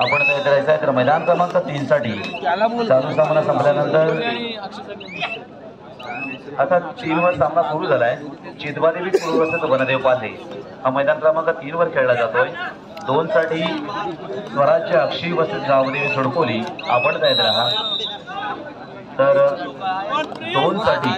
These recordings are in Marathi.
आपण काय करायचं आहे तर मैदान क्रमांक 3 साठी चालू सामना संपल्यानंतर आता 3 वर सामना सुरू झालाय। चितबादेवी कुरुळ वर्सेस वनदेव पाले हा मैदान क्रमांक 3 वर खेळला जातोय। 2 साठी स्वराज्य अक्षी वर्सेस गावदेवी सोडकोली आपण तयार राहा। तर 2 साठी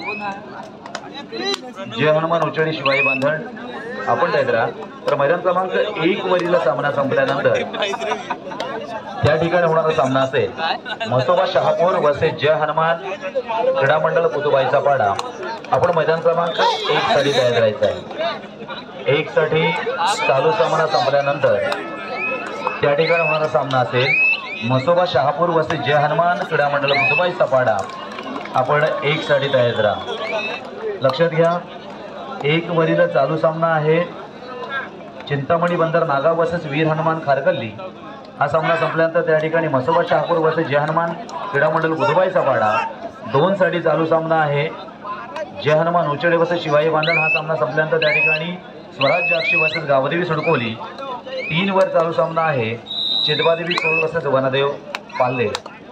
जय हनुमान उचडी शिवाई बांधण आपण तयार राहा। तर मैदान क्रमांक 1 वरील सामना संपल्यानंतर त्या ठिकाणी होणारा सामना असेल मसोबा शहापूर वर्सेस जय हनुमान क्रीडा मंडळ पुतुबाईचा पाडा। आपण मैदान क्रमांक 1 साठी तयार करायचं आहे। 1 साठी चालू सामना संपल्यानंतर त्या ठिकाणी होणारा सामना असेल मसोबा शहापूर वर्सेस जय हनुमान क्रीडा मंडळ पुतुबाईचा पाडा। आपण 1 साठी तयार राहा। लक्षात घ्या 1 वरील चालू सामना आहे चिंतामणी बंदर नागाव वर्सेस वीर हनुमान खारकल्ली। हा सामना संपल्यानंतर त्या ठिकाणी मसोबा शहापूर वर्सेस जय हनुमान क्रीडा मंडळ बुधबाईचा पाडा। 2 साठी चालू सामना आहे जय हनुमान उचडे वर्सेस शिवाई बांधण। हा सामना संपल्यानंतर त्या ठिकाणी स्वराज्य अक्षी वर्सेस गावदेवी सोडकोली। 3 वर चालू सामना आहे चितबादेवी कुरुळ वर्सेस वनदेव पाले।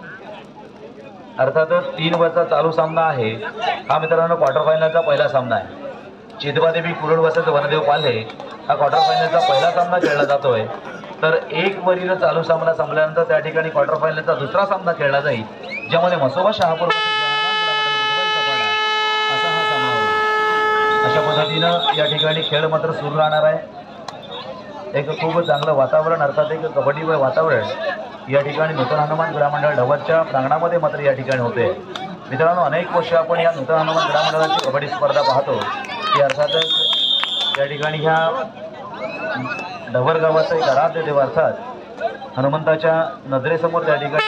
अर्थातच 3 वरचा चालू सामना आहे हा मित्रांनो क्वार्टर फायनलचा पहिला सामना आहे। चितबादेवी कुरुळ वर्सेस वनदेव पाले हा क्वार्टर फायनलचा पहिला सामना खेळला जातोय। तर 1 वरील चालू सामना संपल्यानंतर त्या ठिकाणी क्वार्टर फायनलचा दुसरा सामना खेळला जाईल ज्यामध्ये मसोबा शहापूर असा हा सामना होईल। अशा पद्धतीनं या ठिकाणी खेळ मात्र सुरू राहणार आहे। एक खूप चांगलं वातावरण अर्थात एक कबड्डी वातावरण या ठिकाणी नूतन हनुमान क्रीडा मंडळ ढवळच्या प्रांगणामध्ये मात्र या ठिकाणी होते। मित्रांनो अनेक वर्ष आपण या नूतन हनुमान क्रीडा मंडळाची कबड्डी स्पर्धा पाहतो की अर्थातच या ठिकाणी ह्या ढवर गावाचा एक आराध्य देव अर्थात हनुमंताच्या नजरेसमोर त्या ठिकाणी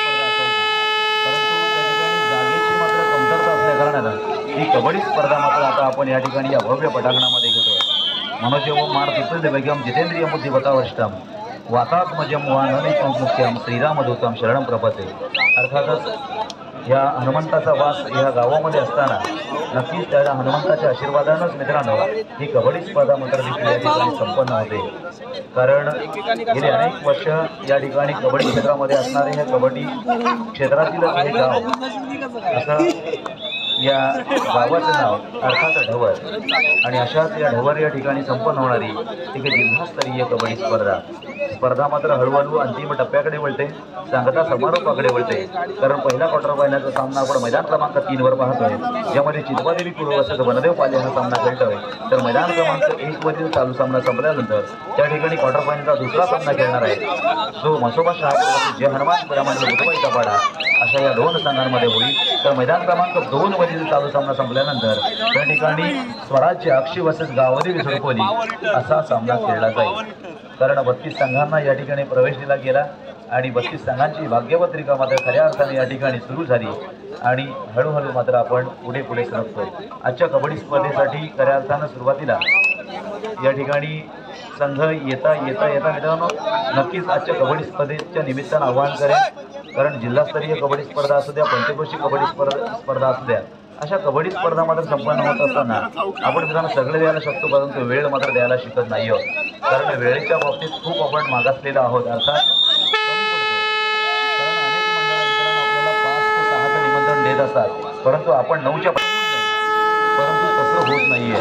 कबड्डी स्पर्धा असायची। परंतु त्या ठिकाणी जागेची मात्र कमतरता असल्या कारणानं ही कबड्डी स्पर्धा मात्र आता आपण या ठिकाणी या भव्य पटांगणामध्ये घेतोय। मनोजव मार पिपल बेगम जितेंद्रिय बुद्धी बतावष्टम वातात्मजम वाननिकं मुख्यम श्रीरामदूतम शरणम प्रपते। अर्थातच या हनुमंताचा वास या गावामध्ये असताना नक्कीच त्या हनुमंताच्या आशीर्वादानंच मित्रांनो ही कबड्डी स्पर्धा मात्र देखील या ठिकाणी संपन्न होते। कारण गेली अनेक वर्ष या ठिकाणी कबड्डी क्षेत्रामध्ये असणारे हे कबड्डी क्षेत्रातील हे गाव असं या गावाचं नाव अर्थात ढवर आणि अशाच या ढवर या ठिकाणी संपन्न होणारी एक जिल्हास्तरीय कबड्डी स्पर्धा मात्र हळूहळू अंतिम टप्प्याकडे वळते, सांगता समारोपाकडे वळते। कारण पहिला क्वार्टर फायनलचा सामना आपण मैदान क्रमांक 3 वर पाहतोय ज्यामध्ये चितबादेवी कुरुळ वर्सेस वनदेव पाले हा सामना खेळतोय। तर मैदान क्रमांक 1 वरील चालू सामना संपल्यानंतर त्या ठिकाणी क्वार्टर फायनलचा दुसरा सामना खेळणार आहे जो मसोबा शहापूर वर्सेस जय हनुमान क्रीडा मंडळ बुधबाईचा पाडा अशा या 2 संघांमध्ये होईल। तर मैदान क्रमांक 2 वरील चालू सामना संपल्यानंतर त्या ठिकाणी स्वराज्य अक्षी वर्सेस गावदेवी सोडकोली असा सामना खेळला जाईल। कारण 32 संघांना या ठिकाणी प्रवेश दिला गेला आणि 32 संघांची भाग्यपत्रिका मात्र खऱ्या अर्थाने या ठिकाणी सुरू झाली आणि हळूहळू मात्र आपण पुढे सरकतोय। आजच्या कबड्डी स्पर्धेसाठी खऱ्या अर्थानं सुरुवातीला या ठिकाणी संघ येता मित्रांनो नक्कीच आजच्या कबड्डी स्पर्धेच्या निमित्तानं आवाहन करेल। कारण जिल्हास्तरीय कबड्डी स्पर्धा असू द्या पंचक्रोशीय कबड्डी स्पर्धा असू द्या अशा कबड्डी स्पर्धा मात्र संपन्न होत असताना आपण मित्रांनो सगळे द्यायला शकतो परंतु वेळ मात्र द्यायला शिकत नाही आहोत। कारण वेळेच्या बाबतीत खूप आपण मागासलेलो आहोत अर्थात कमी पडतो। कारण अनेक मंडळ मित्रांनो आपल्याला 5 ते 6चं निमंत्रण देत असतात परंतु आपण 9च्या परंतु तसं होत नाहीये।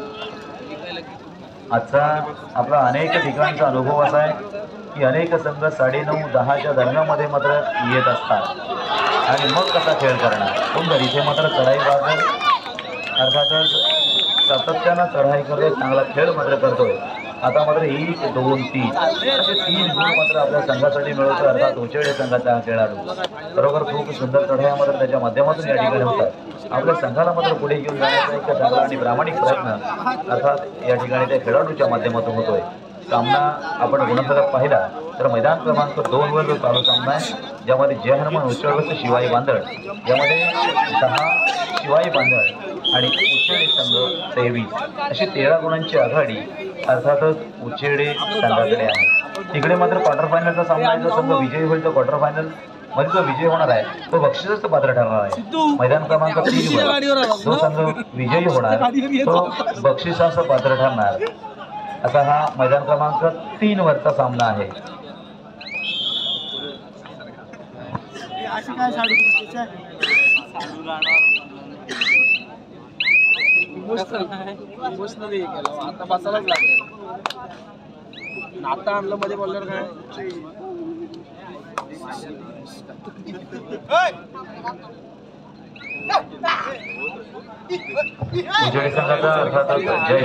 आजचा आपला अनेक ठिकाणचा अनुभव असा आहे की अनेक संघ 9:30-10च्या दरम्यानमध्ये मात्र येत असतात आणि मग कसा खेळ करणार सुंदर इथे मात्र चढाई बाजू अर्थातच सातत्यानं चढाई करतोय चांगला खेळ मात्र करतोय। आता मात्र 1 2 3 असे 3 गुण मात्र आपल्या संघासाठी मिळवतोय अर्थात उचेडे संघाचा खेळाडू बरोबर खूप सुंदर चढाया मात्र त्याच्या माध्यमातून या ठिकाणी होतात। आपल्या संघाला मात्र पुढे घेऊन जाण्याचा एक चांगला आणि प्रामाणिक प्रयत्न अर्थात या ठिकाणी त्या खेळाडूच्या माध्यमातून होतोय। सामना आपण गुणफलक पाहिला तर मैदान क्रमांक 2 वर जो चालू सामना आहे ज्यामध्ये जय हनुमान उचळ वर्सेस शिवाई बांधळ यामध्ये 10 शिवाई बांधळ आणि उचेडे संघ 23 अशी 13 गुणांची आघाडी अर्थातच उचेडे संघाकडे आहे। तिकडे मात्र क्वार्टर फायनलचा सामना आहे जो संघ विजयी होईल तो क्वार्टर फायनल मध्ये जो विजय होणार आहे तो बक्षिसाचं पात्र ठरणार आहे। मैदान क्रमांक 3 वर जो संघ विजयी होणार तो बक्षिसाचं पात्र ठरणार असा हा मैदान क्रमांक 3 वरचा सामना आहे। अशी काय साडू इमोशनली गेलो आता बसायलाच लागलं आता आणलं मध्ये बोलल्यावर काय उजेडी संघाचा अर्थातच जय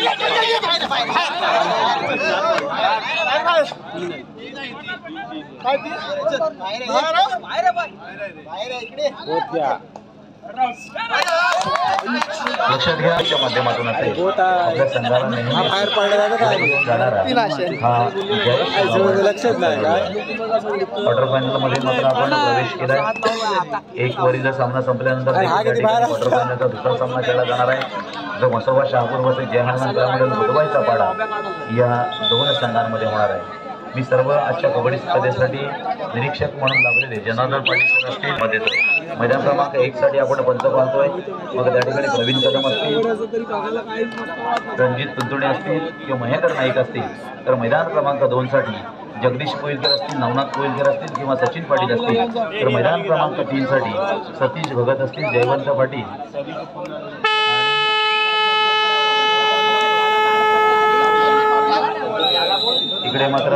लक्षात घ्या आजच्या माध्यमातून असेल आपल्या संघाला नेहमी जाणारा हा लक्षात नाही क्वार्टर फायनल मध्ये मात्र आपण प्रवेश केलाय एक वरीचा सामना संपल्यानंतर क्वार्टर फायनलचा दुसरा सामना खेळला जाणार आहे जो मसोबा शहापूर वरती जय हनुमान क्लबमधील बुधवाईचा पाडा या दोन संघांमध्ये होणार आहे मी सर्व आजच्या कबड्डी स्पर्धेसाठी निरीक्षक म्हणून लाभलेले जनार्दन पाटील असतील मध्ये मैदान क्रमांक 1 साठी आपण पंच पाहतोय मग त्या ठिकाणी प्रवीण कदम असतील रणजित तुंतुणे असतील किंवा महेंद्र नाईक असतील तर मैदान क्रमांक 2 साठी जगदीश कोईलकर असतील नवनाथ कोईलकर असतील किंवा सचिन पाटील असतील तर मैदान क्रमांक 3 साठी सतीश भगत असतील जयवंत पाटील इकडे मात्र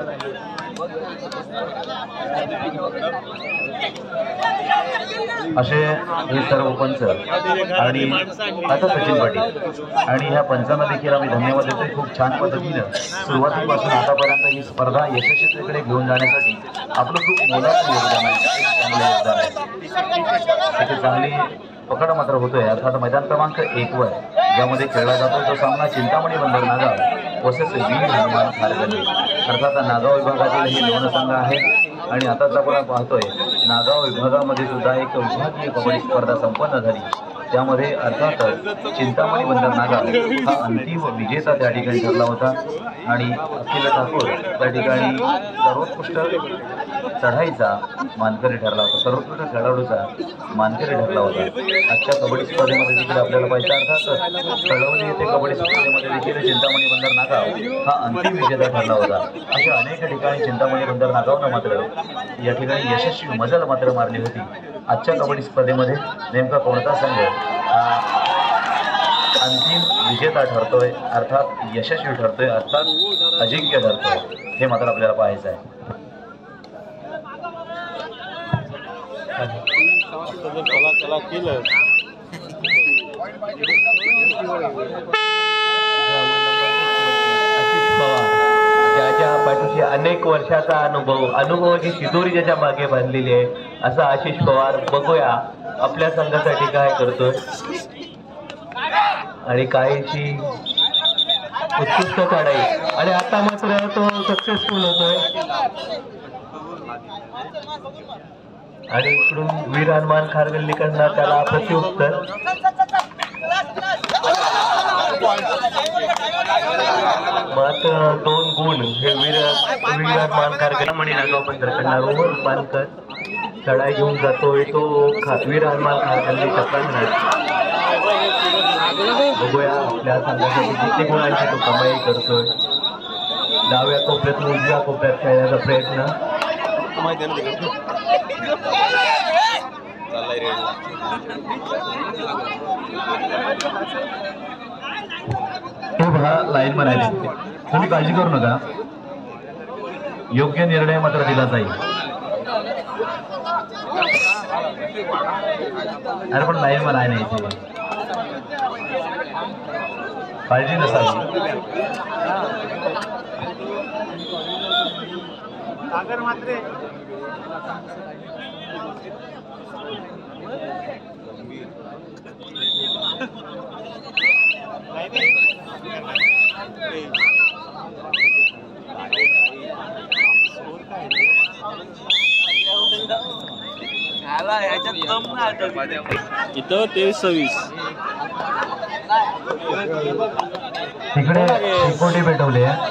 असे हे सर्व पंच आणि आता सचिन पाटील आणि ह्या पंचांना देखील आम्ही धन्यवाद देतोय खूप छान पद्धतीनं सुरुवातीपासून आतापर्यंत ही स्पर्धा यशस्वीतेकडे घेऊन जाण्यासाठी आपलं खूप मोलाचं योगदान आहे चांगलं योगदान आहे चांगली पकड मात्र होतोय अर्थात मैदान क्रमांक 1 वर ज्यामध्ये खेळला जातो तो सामना चिंतामणी बंदर नागाव वसस वीर हनुमान खारगल्ली अर्थात नागाव विभागातील हे दोन संघ आहेत आणि आताच आपण पाहतोय नागाव विभागामध्ये सुद्धा एक विभागीय कबड्डी स्पर्धा संपन्न झाली त्यामध्ये अर्थातच चिंतामणी बंदर नागाव हा अंतिम विजेता त्या ठिकाणी ठरला होता आणि अखिल ठाकूर त्या ठिकाणी सर्वोत्कृष्ट चढाईचा मानकरी ठरला होता सर्वोत्कृष्ट खेळाडूचा मानकरी ठरला होता आजच्या कबड्डी स्पर्धेमध्ये देखील आपल्याला पाहिजे अर्थात कळवली येथे कबड्डी स्पर्धेमध्ये देखील चिंतामणी बंदर नागाव हा अंतिम विजेता ठरला होता अशा अनेक ठिकाणी चिंतामणी बंदर नागावनं मात्र या ठिकाणी यशस्वी मजल मात्र मारली होती आजच्या कबड्डी स्पर्धेमध्ये नेमका कोणता संघ अंतिम विजेता ठरतोय अर्थात यशस्वी ठरतोय अर्थात अजिंक्य ठरतोय हे मात्र आपल्याला पाहायचं आहे ज्याच्या पाठीशी अनेक वर्षाचा अनुभवाची शिदोरी ज्याच्या मागे बांधलेली आहे असा आशिष पवार बघूया आपल्या संघासाठी काय करतोय आणि काहीची उत्कृष्ट चढाई आणि आता मात्र तो सक्सेसफुल होतोय आणि इकडून वीर हनुमान खारगल्लीकडनं त्याला प्रत्युत्तर मात्र 2 गुण हे वीर हनुमान खारगल्ली नागाव पंधरकडनं रोहन मानकर चढाई घेऊन जातोय तो वीर हनुमान खारगल्लीचा पंधरा बघूया आपल्या संघासाठी किती गुणांची तो कमाई करतोय डाव्या कोपऱ्यातून उजव्या कोपऱ्यात खेळण्याचा प्रयत्न तो बघा लाईन बनायला तुम्ही काळजी करू नका योग्य निर्णय मात्र दिला जाईल अरे पण लाईन बनाय नाही काळजी नसावी इथं 23-26 तिकडे शिकोटी पेटवली आहे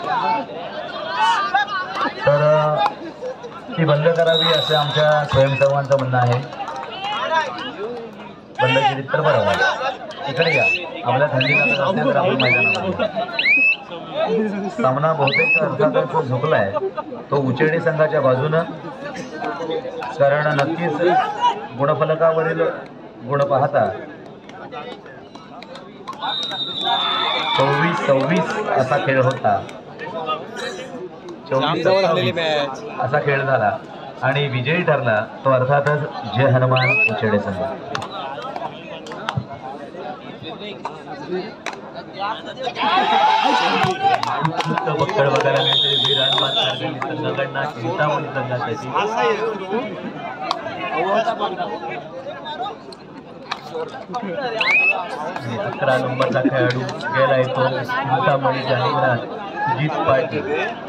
तर ती बंद करावी असं आमच्या स्वयंसेवकांचं म्हणणं आहे बंद केली तर बरोबर इकडे या आपल्या थंडी लागत असेल तर आपण मैदानामध्ये सामना बहुतेक अर्थातच झुकलाय तो उचेडी संघाच्या बाजूनं, कारण नक्कीच गुणफलकावरील गुण पाहता 24-26 असा खेळ होता. 24-26 असा खेळ झाला आणि विजयी ठरला तो अर्थातच जय हनुमान उचेडे संघ. बक्कळ बघायला मिळते वीर हनुमान कारगिल संघाकडनं चिंतामणी संघासाठी. 11 नंबरचा खेळाडू गेलाय तो चिंतामणी जाहिरात जीत पाटील.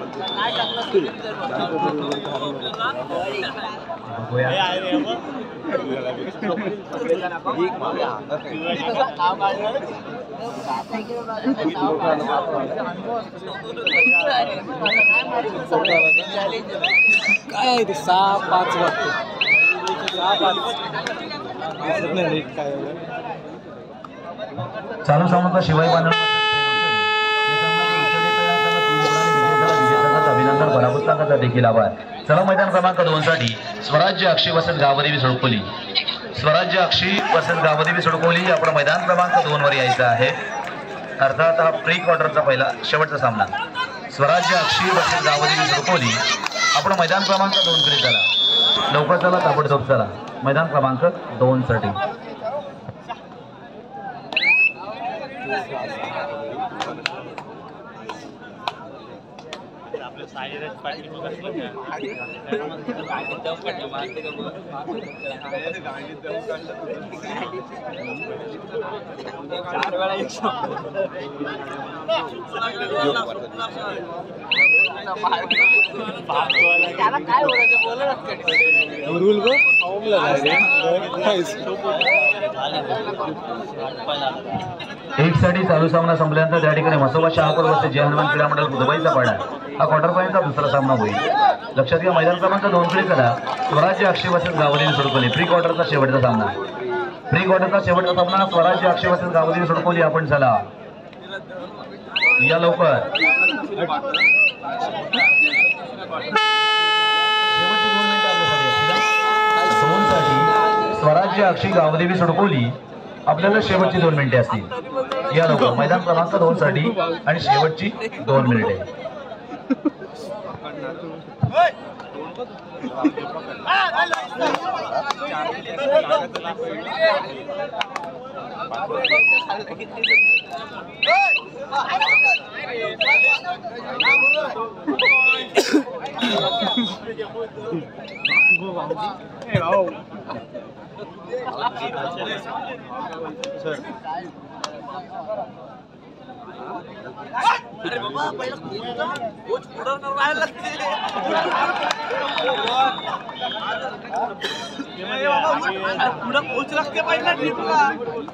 काय ते 6-5 वाटतं. 6-5 काय चालू सामन्याचा शिवाय बांधव अभिनंदन पराभूत संघाचा देखील आभार. चला मैदान क्रमांक 2 साठी स्वराज्य अक्षय वसंत गावदेवी सोडकोली. स्वराज्य अक्षय वसंत गावदेवी सोडकोली आपण मैदान क्रमांक 2 वर यायचं आहे. अर्थात हा प्री क्वार्टरचा पहिला शेवटचा सामना. स्वराज्य अक्षय वसंत गावदेवी सोडकोली आपण मैदान क्रमांक 2 कडे चला. लवकर चला, ताबडतोब चला. मैदान क्रमांक 2 साठी एक साठी चालू सामना संपल्यानंतर त्या ठिकाणी मसोबा शहापूर वरती जय हनुमान क्रीडा मंडळ दुबईचा पाडा हा क्वार्टर फायनलचा दुसरा सामना होईल. लक्षात घ्या, मैदान क्रमांक 2 कडे चला. स्वराज्य अक्षय वसंत गावदेवी सोडकोली प्री क्वार्टरचा शेवटचा सामना. प्री क्वार्टरचा शेवटचा सामना स्वराज्य अक्षय वसंत गावदेवी सोडकोली. आपण चला या लवकर. स्वराज्य अक्षय गावदेवी सोडकोली आपल्याला शेवटची 2 मिनिटे असतील. या लवकर. मैदान क्रमांक 2 साठी आणि शेवटची 2 मिनिटे. अरे बाबा पहिला कोच पुढं राहायला लागते. पुढं कोच लागते पहिला ट्रिपला.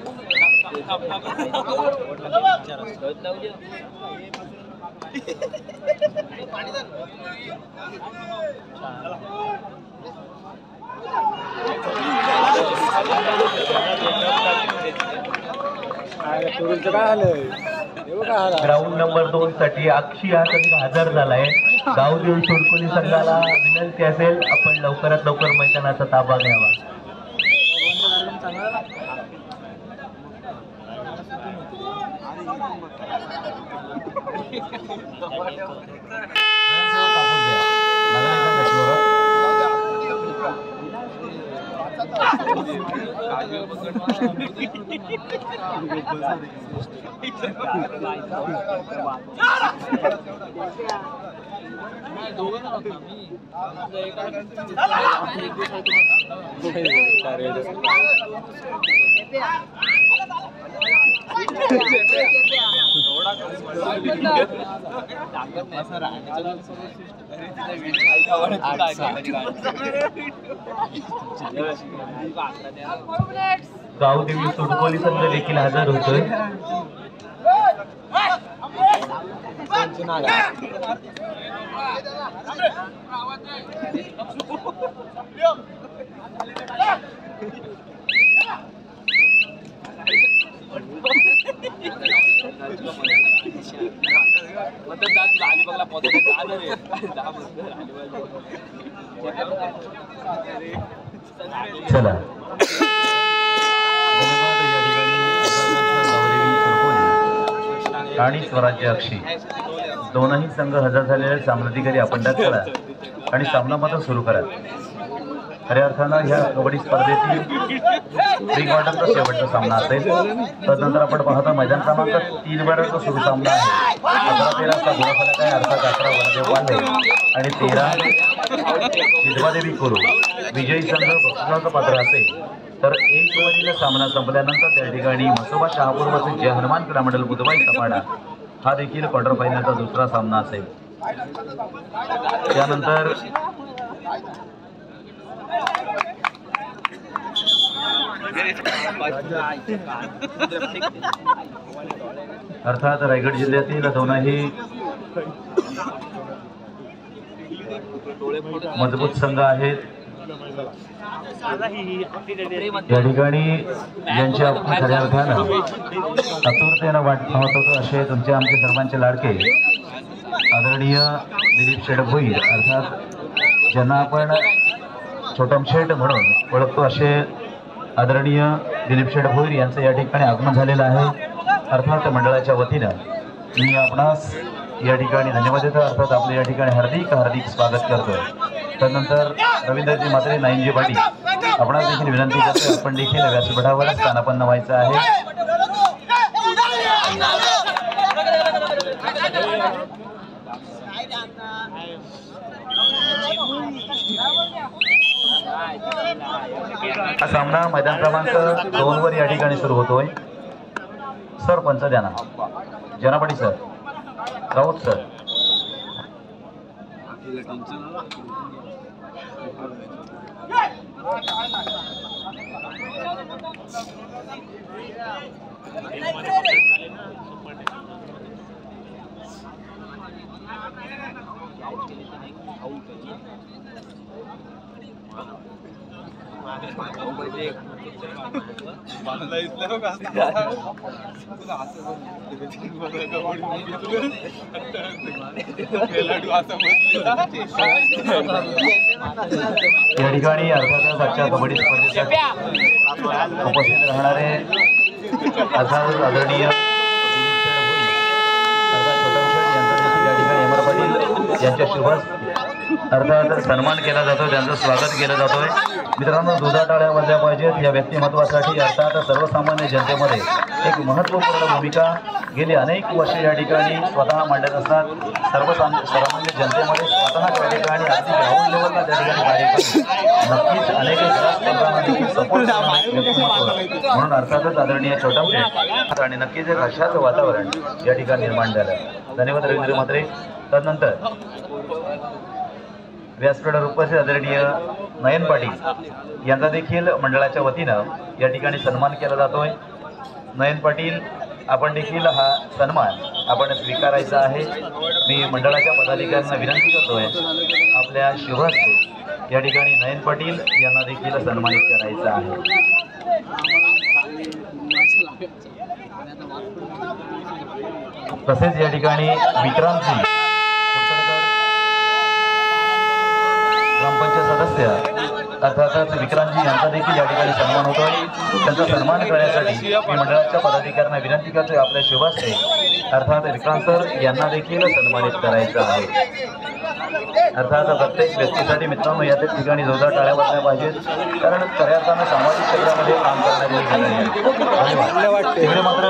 ग्राउंड नंबर 2 साठी अक्षय हा संघ हजर झालाय. गावदेवी सोडकोली संघाला विनंती असेल आपण लवकरात लवकर मैदानाचा ताबा घ्यावा. गावदेवी सोडकोली संघ देखील हजर होतोय. चला धन्यवाद. या ठिकाणी नवदेवी सुरकोली आणि स्वराज्य अक्षी दोनही संघ हजर झालेले सामनाधिकारी आपण करा आणि सामना मात्र सुरू करा. खऱ्या अर्थानं ह्या कबड्डी स्पर्धेतील प्री क्वार्टरचा शेवटचा सामना असेल. तदनंतर आपण पाहतो मैदान क्रमांक 3 वरचा सुरू सामना आहे. 11-13 असा गुणफलक आहे. अर्थात 11 वनदेव पांडे आणि 13 चिदवादेवी कुरू. विजयी संघ बक्षिसाचं पात्र असेल तर 1 वरील सामना संपल्यानंतर त्या ठिकाणी मसोबा शहापूर वर्सेस जय हनुमान क्रीडा मंडळ बुधवाई सपाडा हा देखील क्वार्टर फायनलचा दुसरा सामना असेल. त्यानंतर अर्थात रायगड जिल्ह्यातील दोनही मजबूत संघ आहेत. या ठिकाणी ज्यांच्या आपण खऱ्या अर्थानं आतुरतेनं वाट पाहत होतो असे तुमचे आमचे सर्वांचे लाडके आदरणीय दिलीप शेठ भोईर अर्थात ज्यांना आपण छोटम शेठ म्हणून ओळखतो असे आदरणीय दिलीप शेठ भोईर यांचं या ठिकाणी आगमन झालेलं आहे. अर्थात मंडळाच्या वतीनं मी आपणास या ठिकाणी धन्यवाद देतो. अर्थात आपले या ठिकाणी हार्दिक स्वागत करतो. त्यानंतर रवींद्रजी मात्रे नाईनजी पाटी आपणास देखील विनंती करतो आपण देखील व्यासपीठावर स्थानापन्न व्हायचं आहे. हा सामना मैदान क्रमांक 2 वर या ठिकाणी सुरू होतोय. सरपंच द्याना जनापाटी सर, राऊत सर. या ठिकाणी अर्थातच आजच्या कबड्डी स्पर्धेसाठी उपस्थित राहणारे अर्थात आदरणीय या ठिकाणी अमर पाटील यांच्या शुभ अर्थात सन्मान केला जातो, त्यांचं स्वागत केलं जातोय. मित्रांनो दुधा टाळ्या वाजल्या पाहिजेत. या व्यक्तिमत्वासाठी अर्थात सर्वसामान्य जनतेमध्ये एक महत्त्वपूर्ण भूमिका गेली अनेक वर्षे या ठिकाणी स्वतः मांडत असतात. सर्वसामान्य जनतेमध्ये स्वतः त्या ठिकाणी अगदी ग्राउंड लेवलला त्या ठिकाणी कार्य करतात. नक्कीच अनेक स्पर्धांना देखील सपोर्ट व्यक्तिमत्व म्हणून अर्थातच आदरणीय छोटम शेठ आणि नक्कीच एक अशाचं वातावरण या ठिकाणी निर्माण झालं. धन्यवाद रवींद्र मात्रे. तदनंतर व्यासपीठावर उपस्थित आदरणीय नयन पाटील यांचा देखील मंडळाच्या वतीनं या ठिकाणी सन्मान केला जातोय. नयन पाटील आपण देखील हा सन्मान आपण स्वीकारायचा आहे. मी मंडळाच्या पदाधिकाऱ्यांना विनंती करतोय आपल्या शुभ हस्ते या ठिकाणी नयन पाटील यांना देखील सन्मानित करायचं आहे. तसेच या ठिकाणी विक्रांतजी ग्रामपंचायत सदस्य अर्थातच विक्रांतजी यांचा देखील या ठिकाणी सन्मान होतोय. त्यांचा सन्मान करण्यासाठी मी मंडळाच्या पदाधिकाऱ्यांना विनंती करतोय आपल्या शुभ हस्ते अर्थात विक्रांत सर यांना देखील सन्मानित करायचं आहे. अर्थात प्रत्येक व्यक्तीसाठी मित्रांनो या ठिकाणी जोरदार टाळ्या वाजल्या पाहिजेत कारण खऱ्या अर्थानं सामाजिक क्षेत्रामध्ये काम करण्याची तिकडे मात्र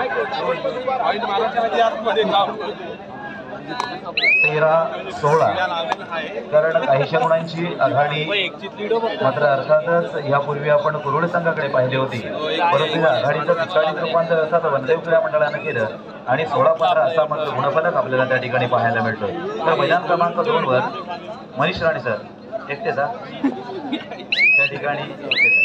13-16 कारण काहीशा गुणांची आघाडी मात्र अर्थातच यापूर्वी आपण कुरुड संघाकडे पाहिली होती. परंतु या आघाडीचं तत्कालीन रूपांतर अर्थात वनदेव क्रीडा मंडळानं केलं आणि 16-15 असा मात्र गुणफलक आपल्याला त्या ठिकाणी पाहायला मिळतो. तर मैदान क्रमांक 2 वर मनीष राणे सर एकटेच त्या ठिकाणी एकटेच.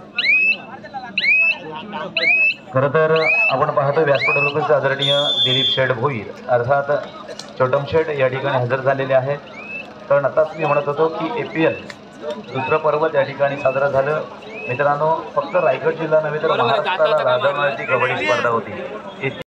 खरं तर आपण पाहतो व्यासपीठावर उपस्थित आदरणीय दिलीप शेठ भोईर अर्थात छोटम शेठ या ठिकाणी हजर झालेले आहेत. कारण आताच मी म्हणत होतो की APL दुसरं पर्व त्या ठिकाणी साजरं झालं. मित्रांनो फक्त रायगड जिल्हा नव्हे तर महाराष्ट्राला लाजवणारी कबड्डी स्पर्धा होती.